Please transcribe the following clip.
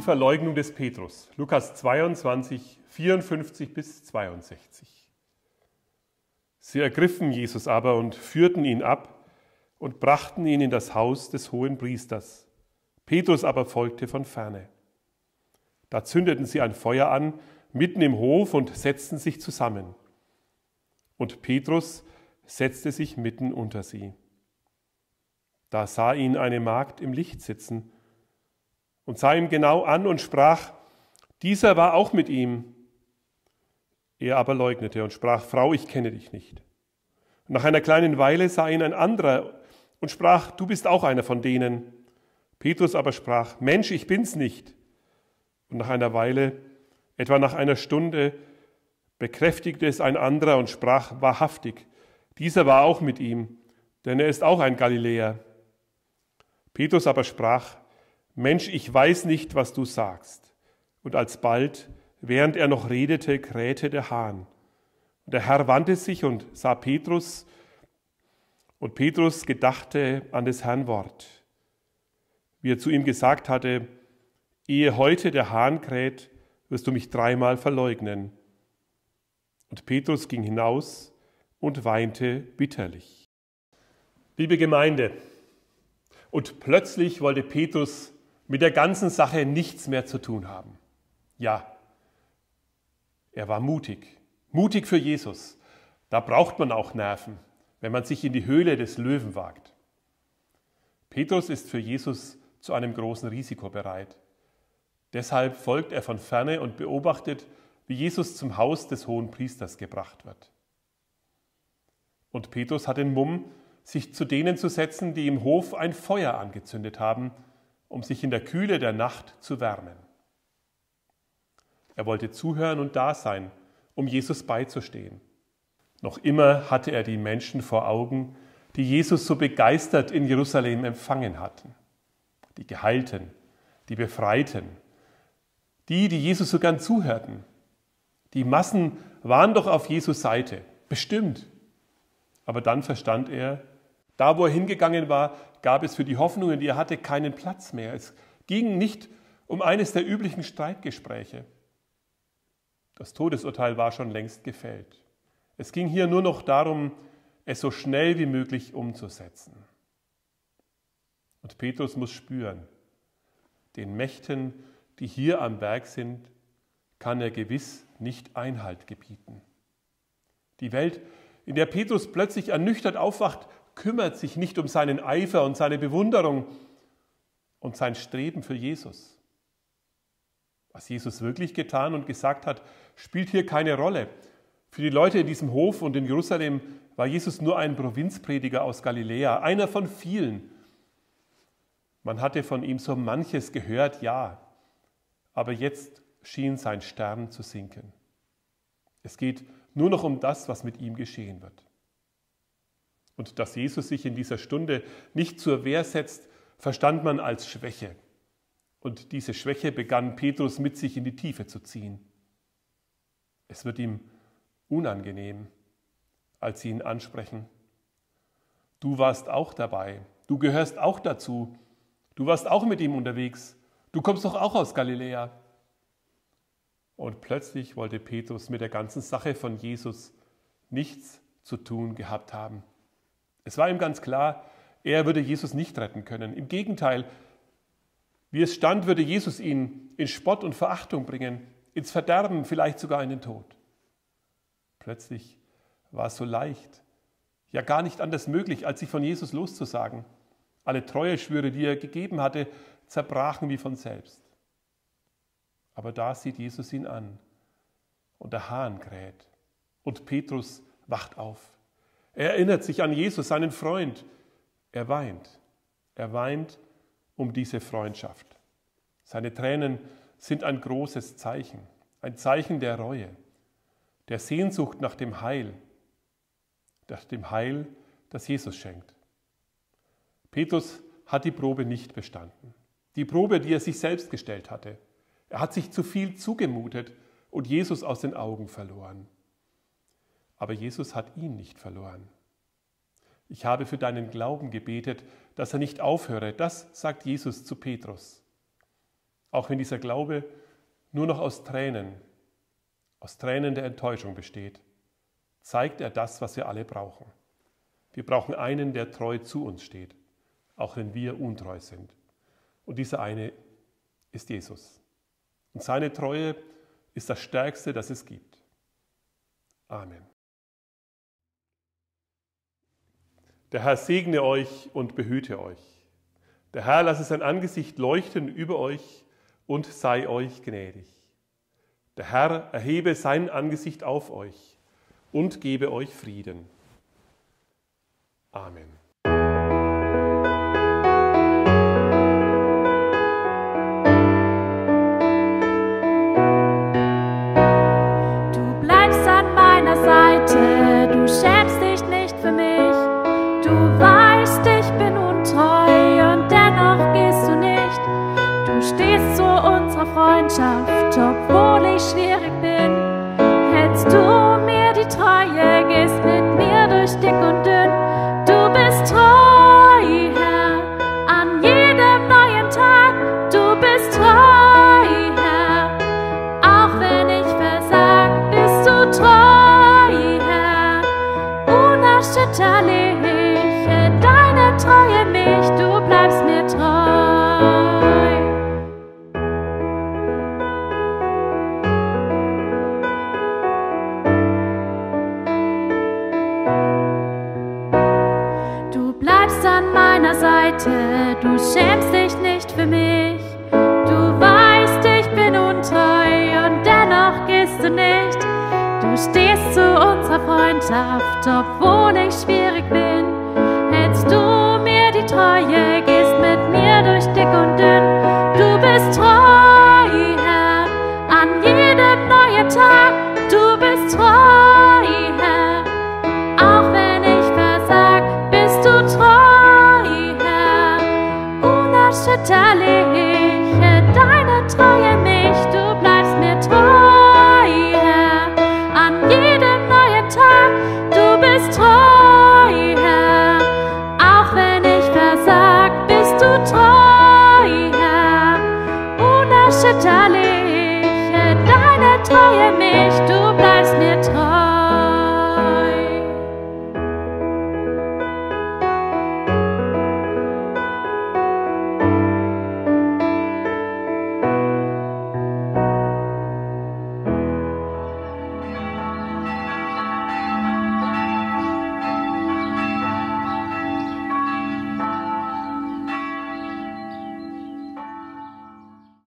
Die Verleugnung des Petrus, Lukas 22, 54 bis 62. Sie ergriffen Jesus aber und führten ihn ab und brachten ihn in das Haus des Hohenpriesters. Petrus aber folgte von ferne. Da zündeten sie ein Feuer an, mitten im Hof und setzten sich zusammen. Und Petrus setzte sich mitten unter sie. Da sah ihn eine Magd im Licht sitzen und sah ihn genau an und sprach, dieser war auch mit ihm. Er aber leugnete und sprach, Frau, ich kenne dich nicht. Und nach einer kleinen Weile sah ihn ein anderer und sprach, du bist auch einer von denen. Petrus aber sprach, Mensch, ich bin's nicht. Und nach einer Weile, etwa nach einer Stunde, bekräftigte es ein anderer und sprach, wahrhaftig, dieser war auch mit ihm, denn er ist auch ein Galiläer. Petrus aber sprach, Mensch, ich weiß nicht, was du sagst. Und alsbald, während er noch redete, krähte der Hahn. Und der Herr wandte sich und sah Petrus, und Petrus gedachte an des Herrn Wort, wie er zu ihm gesagt hatte, ehe heute der Hahn kräht, wirst du mich 3-mal verleugnen. Und Petrus ging hinaus und weinte bitterlich. Liebe Gemeinde, und plötzlich wollte Petrus mit der ganzen Sache nichts mehr zu tun haben. Ja, er war mutig für Jesus. Da braucht man auch Nerven, wenn man sich in die Höhle des Löwen wagt. Petrus ist für Jesus zu einem großen Risiko bereit. Deshalb folgt er von ferne und beobachtet, wie Jesus zum Haus des Hohenpriesters gebracht wird. Und Petrus hat den Mumm, sich zu denen zu setzen, die im Hof ein Feuer angezündet haben, um sich in der Kühle der Nacht zu wärmen. Er wollte zuhören und da sein, um Jesus beizustehen. Noch immer hatte er die Menschen vor Augen, die Jesus so begeistert in Jerusalem empfangen hatten. Die Geheilten, die Befreiten, die Jesus so gern zuhörten. Die Massen waren doch auf Jesus Seite, bestimmt. Aber dann verstand er, da wo er hingegangen war, gab es für die Hoffnungen, die er hatte, keinen Platz mehr. Es ging nicht um eines der üblichen Streitgespräche. Das Todesurteil war schon längst gefällt. Es ging hier nur noch darum, es so schnell wie möglich umzusetzen. Und Petrus muss spüren, den Mächten, die hier am Berg sind, kann er gewiss nicht Einhalt gebieten. Die Welt, in der Petrus plötzlich ernüchtert aufwacht, kümmert sich nicht um seinen Eifer und seine Bewunderung und sein Streben für Jesus. Was Jesus wirklich getan und gesagt hat, spielt hier keine Rolle. Für die Leute in diesem Hof und in Jerusalem war Jesus nur ein Provinzprediger aus Galiläa, einer von vielen. Man hatte von ihm so manches gehört, ja, aber jetzt schien sein Stern zu sinken. Es geht nur noch um das, was mit ihm geschehen wird. Und dass Jesus sich in dieser Stunde nicht zur Wehr setzt, verstand man als Schwäche. Und diese Schwäche begann Petrus mit sich in die Tiefe zu ziehen. Es wird ihm unangenehm, als sie ihn ansprechen. Du warst auch dabei, du gehörst auch dazu, du warst auch mit ihm unterwegs, du kommst doch auch aus Galiläa. Und plötzlich wollte Petrus mit der ganzen Sache von Jesus nichts zu tun gehabt haben. Es war ihm ganz klar, er würde Jesus nicht retten können. Im Gegenteil, wie es stand, würde Jesus ihn in Spott und Verachtung bringen, ins Verderben, vielleicht sogar in den Tod. Plötzlich war es so leicht, ja gar nicht anders möglich, als sich von Jesus loszusagen. Alle Treueschwüre, die er gegeben hatte, zerbrachen wie von selbst. Aber da sieht Jesus ihn an und der Hahn kräht und Petrus wacht auf. Er erinnert sich an Jesus, seinen Freund. Er weint um diese Freundschaft. Seine Tränen sind ein großes Zeichen, ein Zeichen der Reue, der Sehnsucht nach dem Heil, das Jesus schenkt. Petrus hat die Probe nicht bestanden. Die Probe, die er sich selbst gestellt hatte. Er hat sich zu viel zugemutet und Jesus aus den Augen verloren. Aber Jesus hat ihn nicht verloren. Ich habe für deinen Glauben gebetet, dass er nicht aufhöre. Das sagt Jesus zu Petrus. Auch wenn dieser Glaube nur noch aus Tränen der Enttäuschung besteht, zeigt er das, was wir alle brauchen. Wir brauchen einen, der treu zu uns steht, auch wenn wir untreu sind. Und dieser eine ist Jesus. Und seine Treue ist das Stärkste, das es gibt. Amen. Der Herr segne euch und behüte euch. Der Herr lasse sein Angesicht leuchten über euch und sei euch gnädig. Der Herr erhebe sein Angesicht auf euch und gebe euch Frieden. Amen. Du bleibst an meiner Seite, du schämst dich nicht für mich. Du weißt, ich bin untreu und dennoch gehst du nicht. Du stehst zu unserer Freundschaft, obwohl ich schwierig bin. Hältst du mir die Treue, gehst mit mir durch dick und dünn. Du bist treu, Herr, an jedem neuen Tag. Du bist treu, Herr, auch wenn ich versag, bist du treu, Herr, unerschütterlich. Deine Treue mich, du bleibst mir treu. Du bleibst an meiner Seite, du schämst dich nicht für mich. Du weißt, ich bin untreu und dennoch gehst du nicht. Du stehst zu unserer Freundschaft, obwohl ich schwierig bin. Hältst du mir die Treue, gehst mit mir durch dick und dünn. Du bist treu, Herr, an jedem neuen Tag. Du bist treu, Herr, auch wenn ich versag, bist du treu, Herr, unerschütterlich. Deine Treue mich, du bleibst mir treu, Herr, an jedem neuen Tag. Du bist treu, Herr, auch wenn ich versag, bist du treu, Herr, unerschütterlich. Deine Treue mich, du bleibst mir treu.